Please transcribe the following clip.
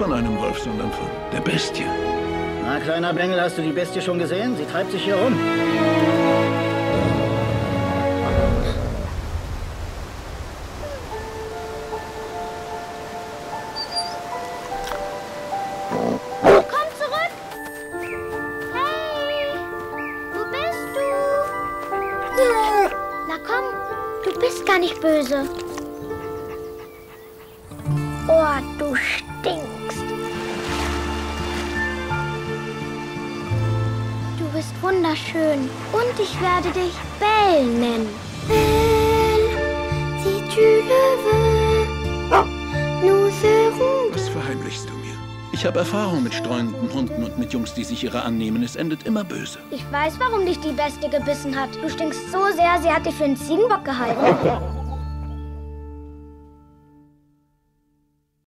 von einem Wolf, sondern von der Bestie. Na, kleiner Bengel, hast du die Bestie schon gesehen? Sie treibt sich hier rum. Komm zurück! Hey! Wo bist du? Na komm, du bist gar nicht böse. Oh, du stinkst. Du bist wunderschön und ich werde dich Belle nennen. Belle, si tu le veux, nous serons... Was verheimlichst du mir? Ich habe Erfahrung mit streunenden Hunden und mit Jungs, die sich ihrer annehmen. Es endet immer böse. Ich weiß, warum dich die Bestie gebissen hat. Du stinkst so sehr, sie hat dich für einen Ziegenbock gehalten.